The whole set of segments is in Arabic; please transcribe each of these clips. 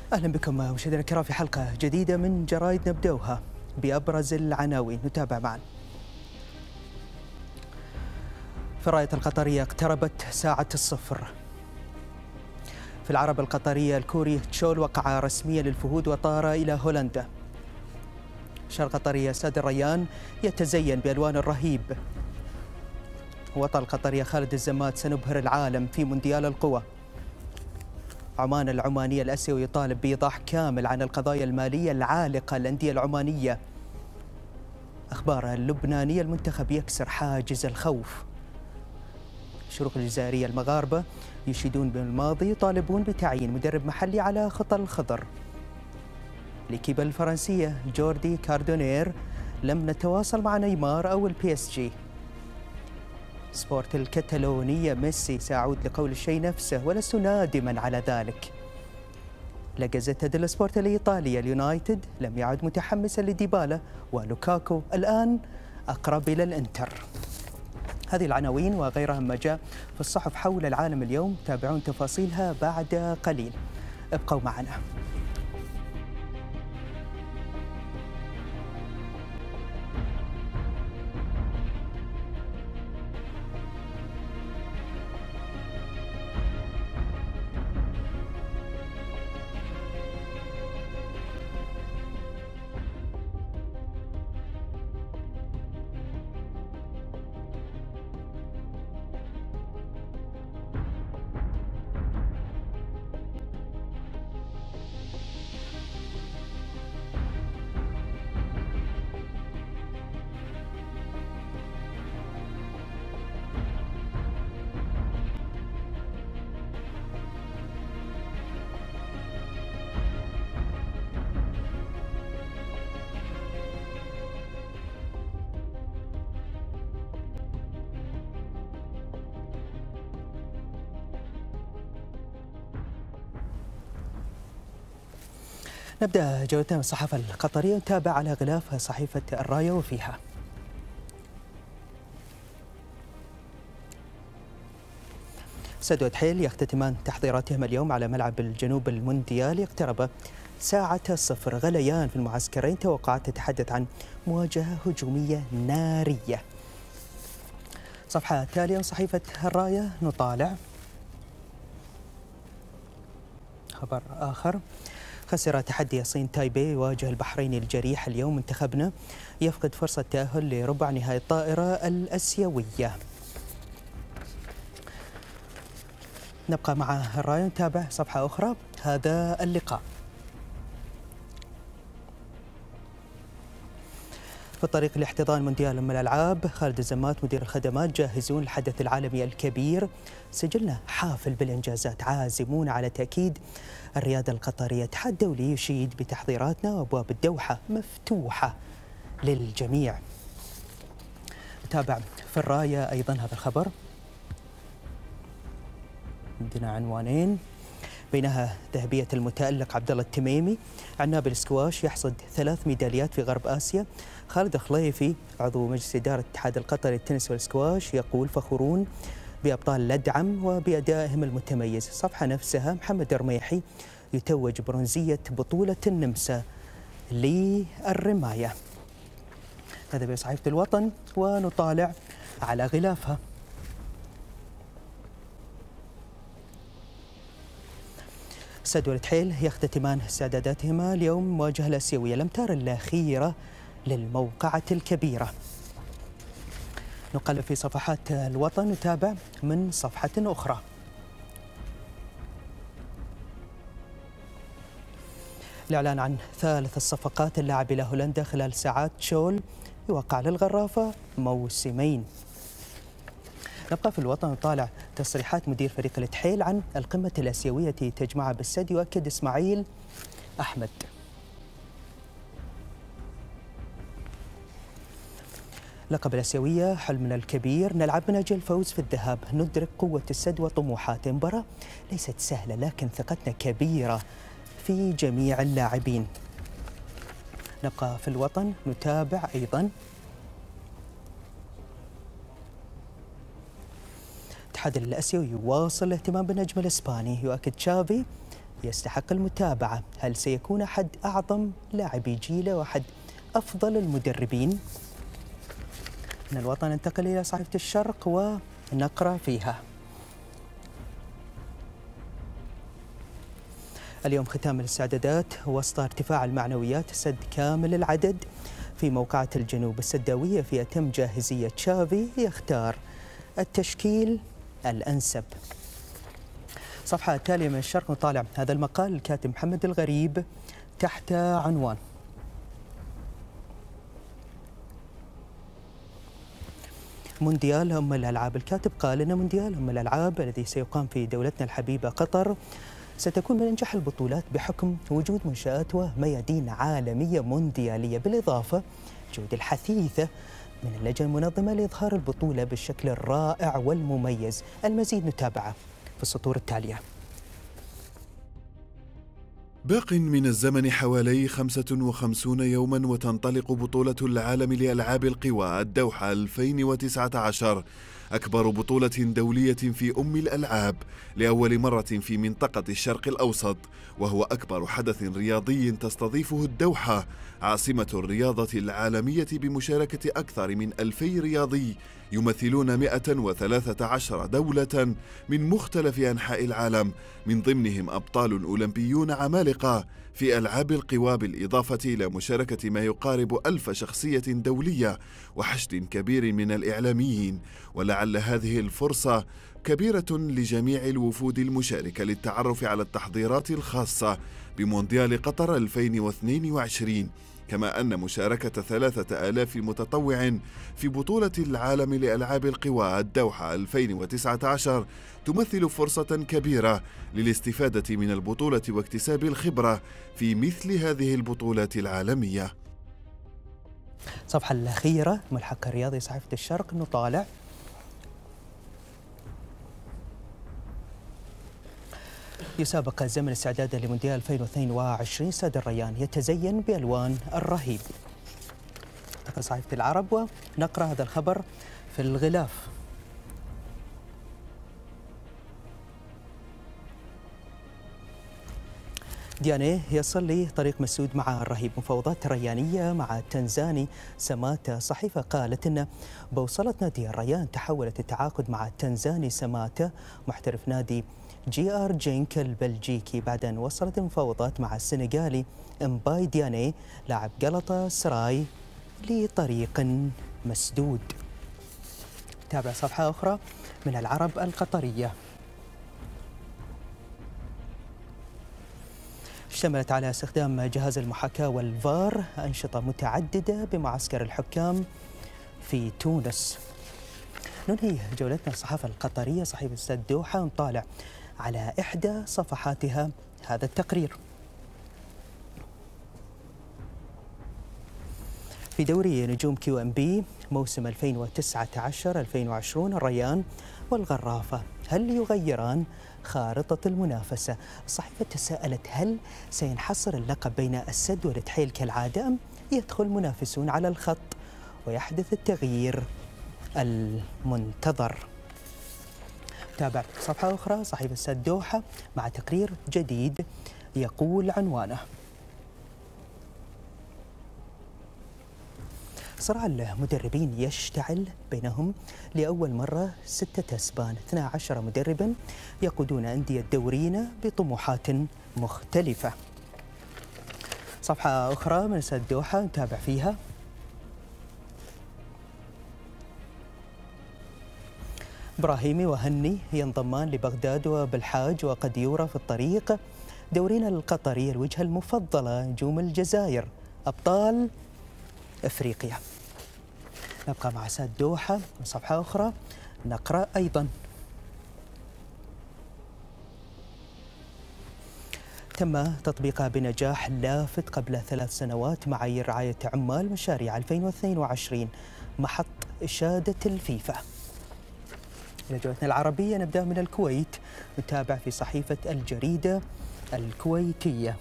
أهلا بكم مشاهدينا الكرام في حلقة جديدة من جرايد نبدأها بأبرز العناوين. نتابع معا. في الراية القطرية اقتربت ساعة الصفر. في العرب القطرية الكوري تشول وقع رسميا للفهود وطار إلى هولندا. شرق قطرية ساد الريان يتزين بألوان الرهيب. وطن القطرية خالد الزمات سنبهر العالم في مونديال القوى. عمان العمانية الأسيوي يطالب بإيضاح كامل عن القضايا المالية العالقة للأندية العمانية. أخبار اللبنانية المنتخب يكسر حاجز الخوف. شروق الجزائرية المغاربة يشيدون بالماضي يطالبون بتعيين مدرب محلي على خطى الخضر. الإكيبة الفرنسية جوردي كاردونير لم نتواصل مع نيمار أو البي اس جي. سبورت الكتالونية ميسي سأعود لقول الشيء نفسه ولست نادما على ذلك. لا جازيتا ديلا سبورت الإيطالية اليونايتد لم يعد متحمسا لديبالا ولوكاكو الآن أقرب إلى الإنتر. هذه العناوين وغيرها ما جاء في الصحف حول العالم اليوم، تابعون تفاصيلها بعد قليل، ابقوا معنا. نبدأ جولتنا من الصحافة القطرية، نتابع على غلاف صحيفة الراية وفيها: سد وتحيل يختتمان تحضيراتهم اليوم على ملعب الجنوب المونديالي. اقترب ساعة الصفر، غليان في المعسكرين، توقعات تتحدث عن مواجهة هجومية نارية. صفحة تالية من صحيفة الراية نطالع خبر آخر: خسر تحدي الصين تايبي يواجه البحرين الجريح اليوم. منتخبنا يفقد فرصة تأهل لربع نهائي الطائرة الآسيوية. نبقى مع الراية نتابع صفحة أخرى. هذا اللقاء في الطريق لاحتضان مونديال الألعاب. خالد الزمات مدير الخدمات جاهزون للحدث العالمي الكبير. سجلنا حافل بالإنجازات، عازمون على تأكيد الريادة القطرية. الاتحاد الدولي يشيد بتحضيراتنا وأبواب الدوحة مفتوحة للجميع. نتابع في الراية أيضا هذا الخبر، عندنا عنوانين، بينها ذهبية المتألق عبد الله التميمي. عناب الاسكواش يحصد 3 ميداليات في غرب آسيا. خالد خليفي عضو مجلس إدارة الاتحاد القطري للتنس والاسكواش يقول: فخورون بأبطال الأدعم وبأدائهم المتميز. الصفحة نفسها: محمد الرميحي يتوج برونزية بطولة النمسا للرماية. هذا بصحيفة الوطن ونطالع على غلافها. سد والتحيل يختتمان استعداداتهما اليوم مواجهة الآسيوية. الأمتار الأخيرة للموقعة الكبيرة. نقلب في صفحات الوطن، نتابع من صفحة أخرى. الإعلان عن ثالث الصفقات، اللاعب إلى هولندا خلال ساعات. تشول يوقع للغرافة موسمين. نبقى في الوطن نطالع تصريحات مدير فريق التحيل عن القمة الآسيوية التي تجمعها بالسد. يؤكد إسماعيل أحمد: لقب الآسيوية حلمنا الكبير، نلعب من أجل الفوز في الذهاب، ندرك قوة السد وطموحات. المباراة ليست سهلة لكن ثقتنا كبيرة في جميع اللاعبين. نبقى في الوطن نتابع أيضا الاتحاد الآسيوي يواصل الاهتمام بالنجم الإسباني. يؤكد تشافي يستحق المتابعة؟ هل سيكون أحد أعظم لاعبي جيله وأحد أفضل المدربين؟ من الوطن ننتقل إلى صحيفة الشرق ونقرأ فيها: اليوم ختام الاستعدادات وسط ارتفاع المعنويات، سد كامل العدد في موقعة الجنوب السداوية في أتم جاهزية. تشافي يختار التشكيل الأنسب. صفحة التالية من الشرق نطالع هذا المقال الكاتب محمد الغريب تحت عنوان: مونديال أم الألعاب. الكاتب قال إن مونديال أم الألعاب الذي سيقام في دولتنا الحبيبة قطر ستكون من أنجح البطولات بحكم وجود منشآت وميادين عالمية مونديالية، بالإضافة جهود الحثيثة من اللجنة المنظمة لإظهار البطولة بالشكل الرائع والمميز. المزيد نتابعه في السطور التالية. باق من الزمن حوالي 55 يوما وتنطلق بطولة العالم لألعاب القوى الدوحة 2019، أكبر بطولة دولية في أم الألعاب لأول مرة في منطقة الشرق الأوسط، وهو أكبر حدث رياضي تستضيفه الدوحة عاصمة الرياضة العالمية بمشاركة أكثر من 2000 رياضي يمثلون 113 دولة من مختلف أنحاء العالم، من ضمنهم أبطال أولمبيون عمالقة في ألعاب القوى، بالإضافة إلى مشاركة ما يقارب 1000 شخصية دولية وحشد كبير من الإعلاميين. ولعل هذه الفرصة كبيرة لجميع الوفود المشاركة للتعرف على التحضيرات الخاصة بمونديال قطر 2022، كما أن مشاركة 3000 متطوع في بطولة العالم لألعاب القوى الدوحة 2019 تمثل فرصة كبيرة للاستفادة من البطولة واكتساب الخبرة في مثل هذه البطولات العالمية. الصفحة الأخيرة ملحق الرياضي صحيفة الشرق نطالع يسابق زمن استعدادا لمونديال 2022. استاد الريان يتزين بألوان الرهيب. نقرأ صحيفة العرب ونقرأ هذا الخبر في الغلاف: ديانيه يصل لطريق مسدود مع الرهيب. مفاوضات ريانية مع تنزاني سماتا. صحيفة قالت أن بوصلة نادي الريان تحولت التعاقد مع تنزاني سماتا محترف نادي جي آر جينك البلجيكي بعد أن وصلت المفاوضات مع السنغالي امباي ديانيه لاعب غلطة سراي لطريق مسدود. تابع صفحة أخرى من العرب القطرية اشتملت على استخدام جهاز المحاكاة والفار، أنشطة متعددة بمعسكر الحكام في تونس. ننهي جولتنا الصحافة القطرية صحيفة استاد الدوحة ونطالع على إحدى صفحاتها هذا التقرير. في دوري نجوم كيو ام بي موسم 2019-2020 الريان والغرافة هل يغيران خارطة المنافسة؟ الصحيفة تساءلت هل سينحصر اللقب بين السد والتحيل كالعادة أم يدخل منافسون على الخط ويحدث التغيير المنتظر؟ تابع صفحة أخرى صحيفة استاد الدوحة مع تقرير جديد يقول عنوانه: صراع المدربين يشتعل بينهم لأول مرة 6 أسبان. 12 مدربا يقودون أندية دوريين بطموحات مختلفة. صفحة أخرى من استاد الدوحة نتابع فيها: إبراهيمي وهني ينضمان لبغداد وبالحاج وقد يورى في الطريق. دورينا القطري الوجهة المفضلة نجوم الجزائر أبطال أفريقيا. نبقى مع استاد الدوحة وصفحة أخرى نقرأ أيضا: تم تطبيقها بنجاح لافت قبل 3 سنوات معايير رعاية عمال مشاريع 2022 محط إشادة الفيفا. إلى جولتنا العربية نبدأ من الكويت نتابع في صحيفة الجريدة الكويتية.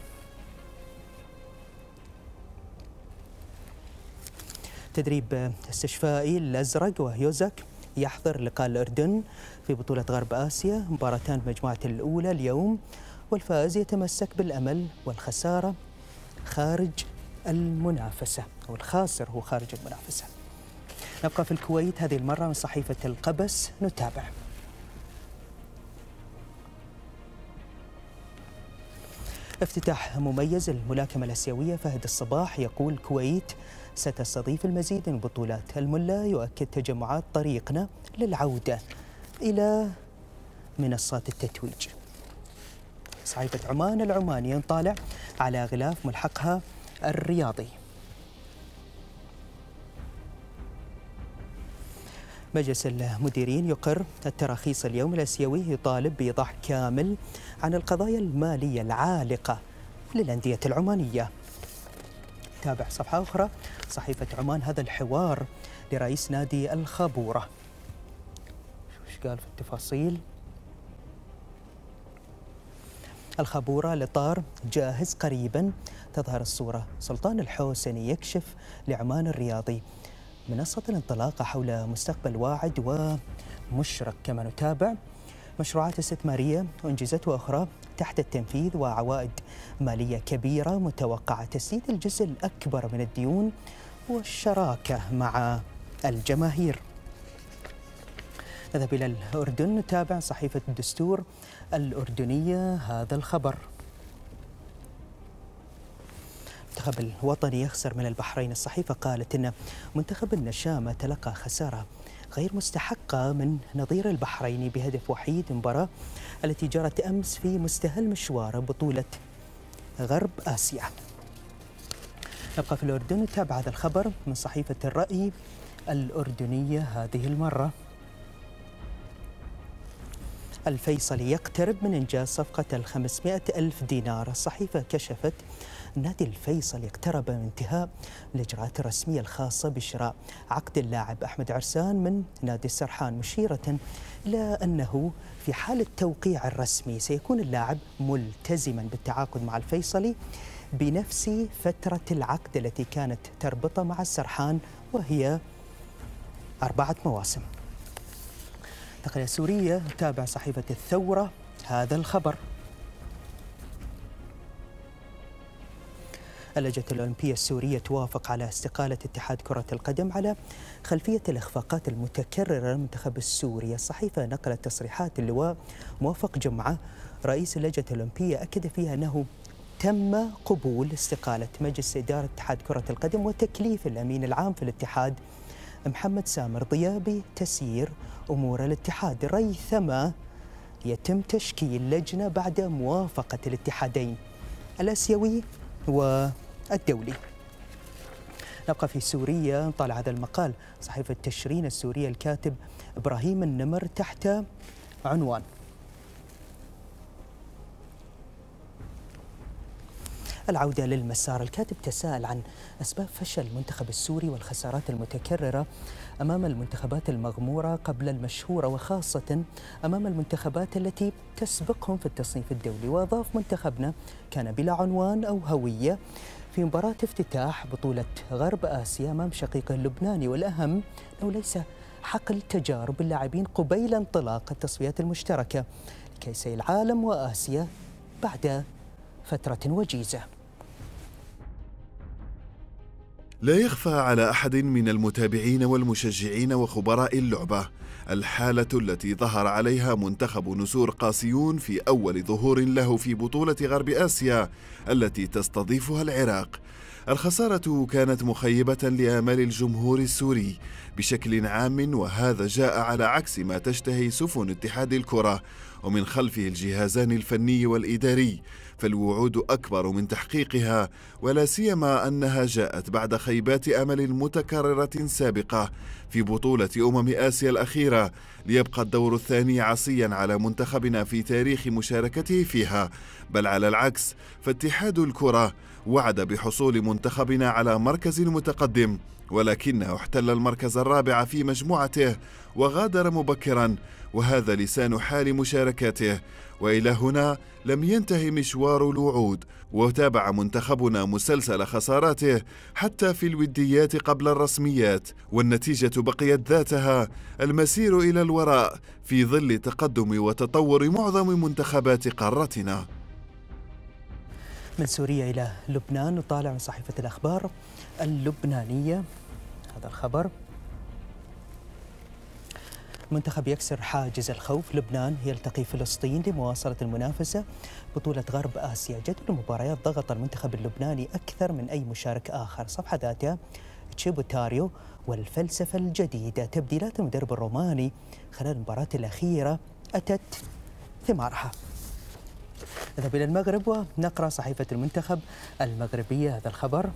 تدريب استشفائي الأزرق وهيوزك يحضر لقاء الأردن في بطولة غرب آسيا. مباراتان بمجموعة الأولى اليوم والفائز يتمسك بالأمل، والخسارة خارج المنافسة، أو الخاسر هو خارج المنافسة. نبقى في الكويت هذه المرة من صحيفة القبس، نتابع. افتتاح مميز الملاكمة الآسيوية. فهد الصباح يقول الكويت ستستضيف المزيد من بطولات. الملا يؤكد تجمعات طريقنا للعودة إلى منصات التتويج. صحيفة عمان العمانية نطالع على غلاف ملحقها الرياضي. مجلس المديرين يقر التراخيص اليوم. الآسيوي يطالب بإيضاح كامل عن القضايا المالية العالقة للأندية العمانية. تابع صفحة أخرى صحيفة عمان هذا الحوار لرئيس نادي الخابورة. ايش قال في التفاصيل؟ الخابورة الإطار جاهز قريبا تظهر الصورة. سلطان الحوسني يكشف لعمان الرياضي منصة الانطلاقة حول مستقبل واعد ومشرق. كما نتابع مشروعات استثمارية أنجزت وأخرى تحت التنفيذ وعوائد مالية كبيرة متوقعة. تسديد الجزء الأكبر من الديون والشراكة مع الجماهير. نذهب إلى الأردن نتابع صحيفة الدستور الأردنية هذا الخبر. المنتخب الوطني يخسر من البحرين. الصحيفة قالت أن منتخب النشامة تلقى خسارة غير مستحقة من نظير البحريني بهدف وحيد. المباراة التي جرت أمس في مستهل مشوار بطولة غرب آسيا. نبقى في الأردن نتابع هذا الخبر من صحيفة الرأي الأردنية هذه المرة. الفيصلي يقترب من إنجاز صفقة 500 ألف دينار. الصحيفة كشفت نادي الفيصل اقترب من انتهاء الإجراءات الرسمية الخاصة بشراء عقد اللاعب أحمد عرسان من نادي السرحان، مشيرة إلى أنه في حال التوقيع الرسمي سيكون اللاعب ملتزما بالتعاقد مع الفيصلي بنفس فترة العقد التي كانت تربطه مع السرحان، وهي 4 مواسم. تقنية سورية تابع صحيفة الثورة هذا الخبر. اللجنة الأولمبية السورية توافق على استقالة اتحاد كرة القدم على خلفية الإخفاقات المتكررة للمنتخب السوري. الصحيفة نقلت تصريحات اللواء موفق جمعة رئيس اللجنة الأولمبية أكد فيها أنه تم قبول استقالة مجلس إدارة اتحاد كرة القدم وتكليف الأمين العام في الاتحاد محمد سامر ضياء بتسيير أمور الاتحاد، ريثما يتم تشكيل لجنة بعد موافقة الاتحادين الآسيوي والدولي. نبقى في سوريا نطالع هذا المقال صحيفة تشرين السورية الكاتب إبراهيم النمر تحت عنوان العودة للمسار. الكاتب تساءل عن أسباب فشل المنتخب السوري والخسارات المتكررة أمام المنتخبات المغمورة قبل المشهورة، وخاصة أمام المنتخبات التي تسبقهم في التصنيف الدولي. وأضاف منتخبنا كان بلا عنوان أو هوية في مباراة افتتاح بطولة غرب آسيا أمام شقيقه اللبناني، والأهم أنه ليس حقل تجارب اللاعبين قبيل انطلاق التصفيات المشتركة لكأسي العالم وآسيا بعد فترة وجيزة. لا يخفى على أحد من المتابعين والمشجعين وخبراء اللعبة الحالة التي ظهر عليها منتخب نسور قاسيون في أول ظهور له في بطولة غرب آسيا التي تستضيفها العراق. الخسارة كانت مخيبة لآمال الجمهور السوري بشكل عام، وهذا جاء على عكس ما تشتهي سفن اتحاد الكرة ومن خلفه الجهازان الفني والإداري، فالوعود أكبر من تحقيقها، ولا سيما أنها جاءت بعد خيبات أمل متكررة سابقة في بطولة آسيا الأخيرة، ليبقى الدور الثاني عصيا على منتخبنا في تاريخ مشاركته فيها، بل على العكس فاتحاد الكرة وعد بحصول منتخبنا على مركز متقدم، ولكنه احتل المركز الرابع في مجموعته وغادر مبكرا، وهذا لسان حال مشاركاته. وإلى هنا لم ينتهي مشوار الوعود، وتابع منتخبنا مسلسل خساراته حتى في الوديات قبل الرسميات، والنتيجة بقيت ذاتها، المسير إلى الوراء في ظل تقدم وتطور معظم منتخبات قارتنا. من سوريا إلى لبنان نطالع من صحيفة الأخبار اللبنانية هذا الخبر: منتخب يكسر حاجز الخوف، لبنان يلتقي فلسطين لمواصلة المنافسة بطولة غرب آسيا. جدول المباريات ضغط المنتخب اللبناني أكثر من أي مشارك آخر. صفحة ذاتها تشيبوتاريو والفلسفة الجديدة. تبديلات المدرب الروماني خلال المباراة الأخيرة أتت ثمارها. نذهب إلى المغرب ونقرأ صحيفة المنتخب المغربية هذا الخبر: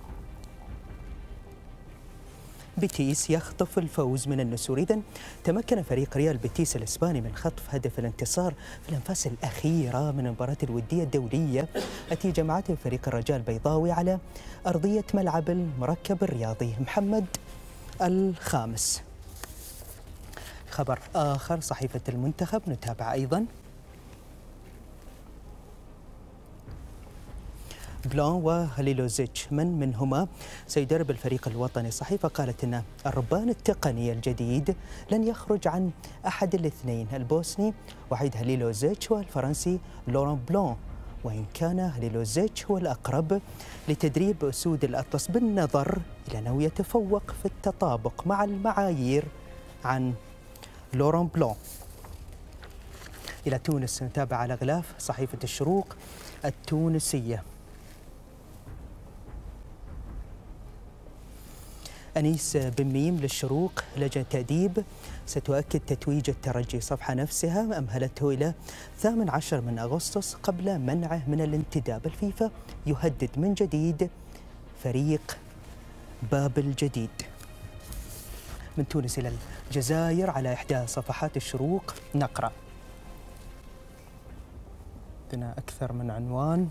بيتيس يخطف الفوز من النسور. إذن تمكن فريق ريال بيتيس الإسباني من خطف هدف الانتصار في الأنفاس الأخيرة من المباراة الودية الدولية التي جمعته فريق الرجاء البيضاوي على أرضية ملعب المركب الرياضي محمد الخامس. خبر آخر صحيفة المنتخب نتابع أيضا: بلان وهليلوزيتش من منهما سيدرب الفريق الوطني. الصحيفة قالت أن الربان التقني الجديد لن يخرج عن أحد الاثنين، البوسني وحيد هليلوزيتش والفرنسي لوران بلان، وإن كان هليلوزيتش هو الأقرب لتدريب أسود الأطلس بالنظر إلى أنه يتفوق في التطابق مع المعايير عن لوران بلان. إلى تونس نتابع على غلاف صحيفة الشروق التونسية: أنيس بن ميم للشروق: لجنة تأديب ستؤكد تتويج الترجي. صفحة نفسها أمهلته إلى 18 من أغسطس قبل منعه من الانتداب. الفيفا يهدد من جديد فريق باب الجديد. من تونس إلى الجزائر على إحدى صفحات الشروق نقرأ عندنا أكثر من عنوان: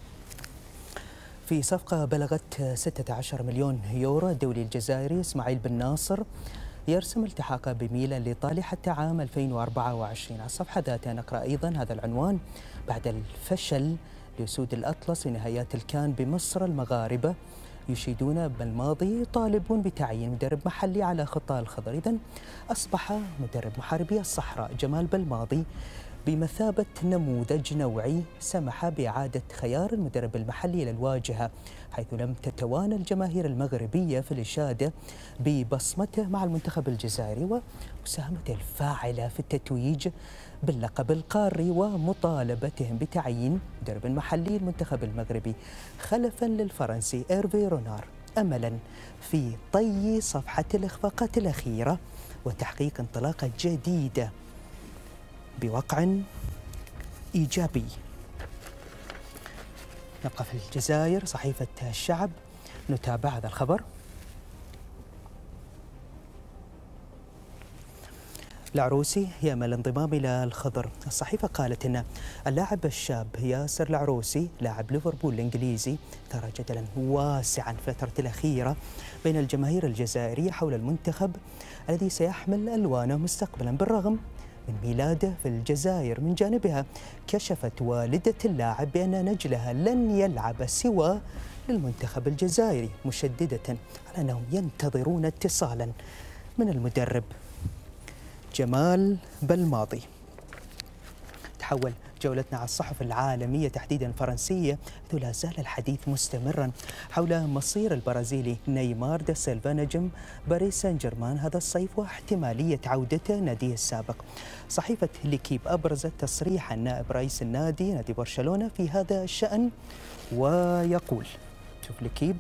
في صفقة بلغت 16 مليون يورو، الدولي الجزائري إسماعيل بن ناصر يرسم التحاقه بميلان الإيطالي حتى عام 2024. على الصفحة ذاتها نقرأ أيضا هذا العنوان: بعد الفشل لأسود الأطلس في نهائيات الكان بمصر، المغاربة يشيدون بالماضي يطالبون بتعيين مدرب محلي على خطى الخضر. إذن أصبح مدرب محاربي الصحراء جمال بالماضي بمثابة نموذج نوعي سمح بإعادة خيار المدرب المحلي إلى الواجهة، حيث لم تتوانى الجماهير المغربية في الإشادة ببصمته مع المنتخب الجزائري ومساهمته الفاعلة في التتويج باللقب القاري ومطالبتهم بتعيين مدرب محلي المنتخب المغربي خلفا للفرنسي إيرفي رونار، أملا في طي صفحة الإخفاقات الأخيرة وتحقيق انطلاقة جديدة بوقع إيجابي. نبقى في الجزائر صحيفة الشعب نتابع هذا الخبر: العروسي يأمل الانضمام إلى الخضر. الصحيفة قالت أن اللاعب الشاب ياسر العروسي لاعب ليفربول الإنجليزي ثار جدلا واسعا في الفترة الأخيرة بين الجماهير الجزائرية حول المنتخب الذي سيحمل ألوانه مستقبلا بالرغم من ميلاده في الجزائر. من جانبها كشفت والدة اللاعب بأن نجلها لن يلعب سوى للمنتخب الجزائري، مشددة على أنهم ينتظرون اتصالا من المدرب جمال بالماضي. تحول جولتنا على الصحف العالمية تحديدا الفرنسية، حيث لا زال الحديث مستمرا حول مصير البرازيلي نيمار دا سيلفا نجم باريس سان جيرمان هذا الصيف واحتمالية عودته ناديه السابق. صحيفة ليكيب أبرزت تصريحا نائب رئيس النادي نادي برشلونة في هذا الشأن ويقول: شوف ليكيب: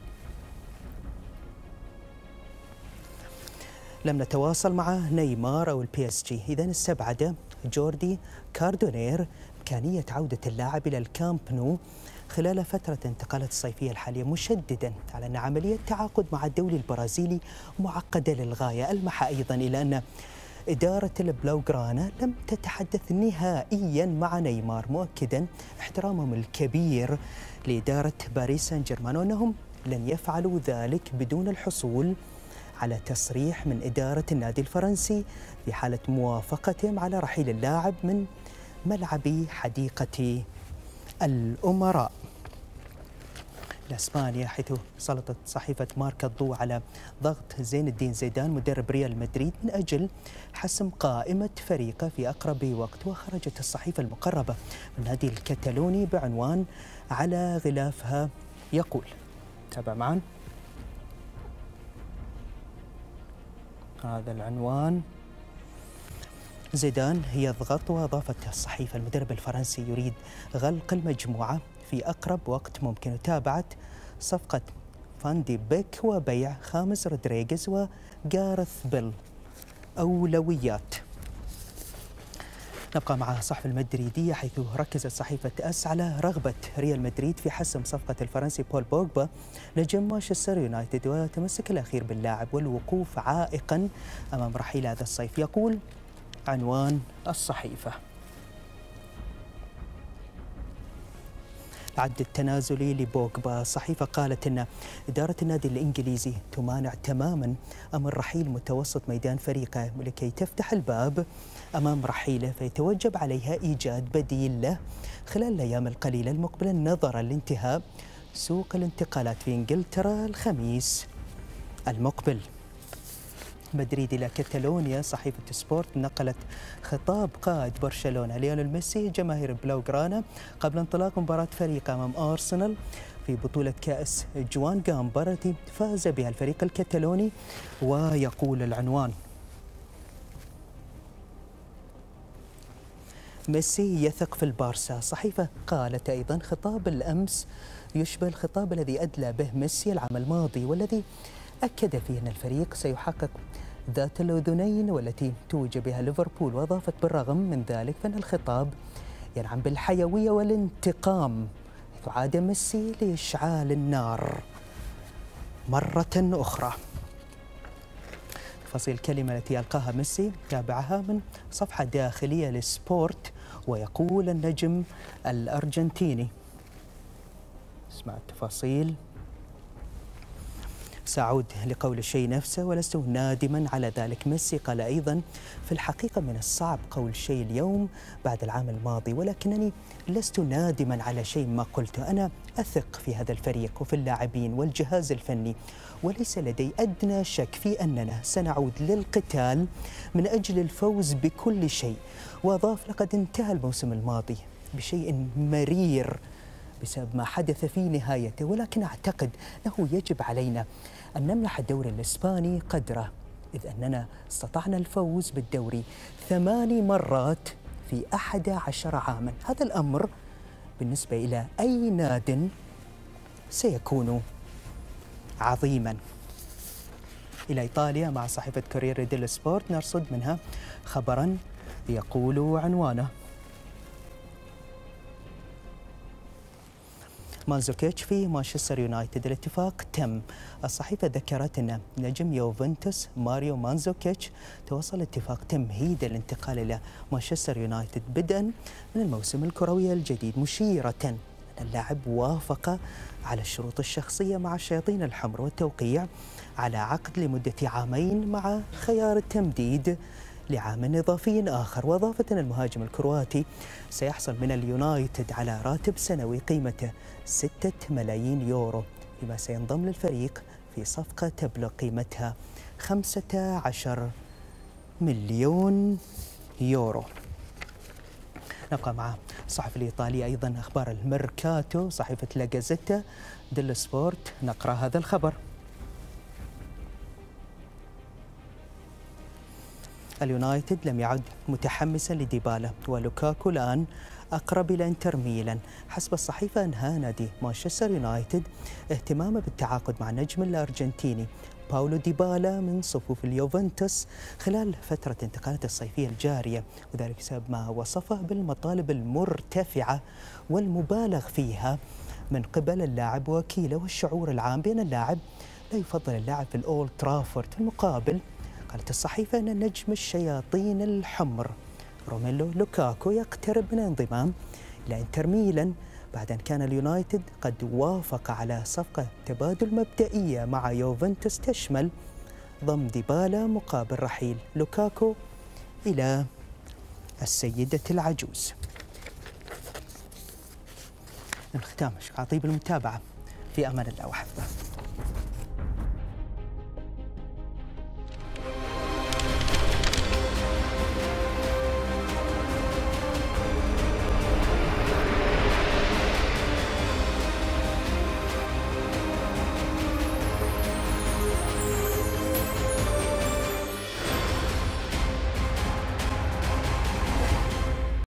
لم نتواصل مع نيمار أو البي اس جي. إذن استبعد جوردي كاردونير إمكانية عودة اللاعب إلى الكامب نو خلال فترة انتقالات الصيفية الحالية، مشددا على أن عملية التعاقد مع الدولي البرازيلي معقدة للغاية. ألمح أيضا إلى أن إدارة البلاوغرانا لم تتحدث نهائيا مع نيمار، مؤكدا احترامهم الكبير لإدارة باريس سان جيرمان وأنهم لن يفعلوا ذلك بدون الحصول على تصريح من إدارة النادي الفرنسي في حالة موافقتهم على رحيل اللاعب من ملعب حديقة الأمراء. لإسبانيا، حيث سلطت صحيفة ماركا الضوء على ضغط زين الدين زيدان مدرب ريال مدريد من أجل حسم قائمة فريقه في أقرب وقت. وخرجت الصحيفة المقربة من النادي الكتالوني بعنوان على غلافها يقول، تابع معا هذا العنوان: زيدان يضغط. وأضافت الصحيفة المدرب الفرنسي يريد غلق المجموعة في أقرب وقت ممكن. وتابعت صفقة فان دي بيك وبيع خامس رودريغيز وجارث بيل أولويات. نبقى مع الصحف المدريدية، حيث ركزت صحيفة أس على رغبة ريال مدريد في حسم صفقة الفرنسي بول بوجبا نجم مانشستر يونايتد، وتمسك الأخير باللاعب والوقوف عائقا أمام رحيل هذا الصيف. يقول عنوان الصحيفة: العد التنازلي لبوجبا. الصحيفة قالت أن إدارة النادي الإنجليزي تمانع تماما أمر رحيل متوسط ميدان فريقه، ولكي تفتح الباب أمام رحيله فيتوجب عليها إيجاد بديل له خلال الأيام القليلة المقبلة نظرا لانتهاء سوق الانتقالات في إنجلترا الخميس المقبل. مدريد إلى كتالونيا. صحيفة سبورت نقلت خطاب قائد برشلونة ليونيل ميسي جماهير بلاوغرانا قبل انطلاق مباراة فريقه أمام أرسنال في بطولة كأس جوان غامبر التي فاز بها الفريق الكتالوني. ويقول العنوان: ميسي يثق في البارسا. صحيفة قالت أيضا خطاب الأمس يشبه الخطاب الذي أدلى به ميسي العام الماضي، والذي أكد فيه أن الفريق سيحقق ذات الأذنين والتي توج بها ليفربول. وأضافت بالرغم من ذلك فإن الخطاب ينعم بالحيوية والانتقام، حيث عاد ميسي لإشعال النار مرة أخرى. تفاصيل الكلمة التي ألقاها ميسي تابعها من صفحة داخلية لسبورت. ويقول النجم الأرجنتيني، اسمع التفاصيل: سأعود لقول الشيء نفسه ولست نادما على ذلك. ميسي قال أيضا: في الحقيقة من الصعب قول شيء اليوم بعد العام الماضي، ولكنني لست نادما على شيء ما قلته. أنا أثق في هذا الفريق وفي اللاعبين والجهاز الفني، وليس لدي أدنى شك في أننا سنعود للقتال من أجل الفوز بكل شيء. وأضاف: لقد انتهى الموسم الماضي بشيء مرير بسبب ما حدث في نهايته، ولكن أعتقد أنه يجب علينا أن نمنح الدوري الإسباني قدره، إذ أننا استطعنا الفوز بالدوري 8 مرات في 11 عاما. هذا الأمر بالنسبة إلى أي ناد سيكون عظيما. إلى إيطاليا مع صحيفة كورير ديلو سبورت، نرصد منها خبرا يقول عنوانه: مانزوكيتش في مانشستر يونايتد، الاتفاق تم. الصحيفة ذكرت أن نجم يوفنتوس ماريو مانزوكيتش توصل اتفاق تمهيد الانتقال إلى مانشستر يونايتد بدءا من الموسم الكروي الجديد، مشيرة أن اللاعب وافق على الشروط الشخصية مع الشياطين الحمر والتوقيع على عقد لمدة 2 عام مع خيار التمديد لعام إضافي آخر. وأضافت أن المهاجم الكرواتي سيحصل من اليونايتد على راتب سنوي قيمته 6 ملايين يورو، فيما سينضم للفريق في صفقة تبلغ قيمتها 15 مليون يورو. نبقى مع الصحف الإيطالية أيضا أخبار الميركاتو. صحيفة لا جازيتا ديلو سبورت نقرأ هذا الخبر: اليونايتد لم يعد متحمسا لديبالا، ولوكاكو الآن أقرب إلى إنتر ميلان. حسب الصحيفة أنهى نادي مانشستر يونايتد اهتمامه بالتعاقد مع النجم الأرجنتيني باولو ديبالا من صفوف اليوفنتوس خلال فترة انتقالات الصيفية الجارية، وذلك بسبب ما وصفه بالمطالب المرتفعة والمبالغ فيها من قبل اللاعب ووكيله، والشعور العام بأن اللاعب لا يفضل اللعب في الأولد ترافورد. في المقابل قالت الصحيفة أن نجم الشياطين الحمر روميلو لوكاكو يقترب من الانضمام إلى إنتر ميلان بعد أن كان اليونايتد قد وافق على صفقة تبادل مبدئية مع يوفنتوس تشمل ضم ديبالا مقابل رحيل لوكاكو إلى السيدة العجوز. الختام عطيب المتابعة في أمان الله وحفظه.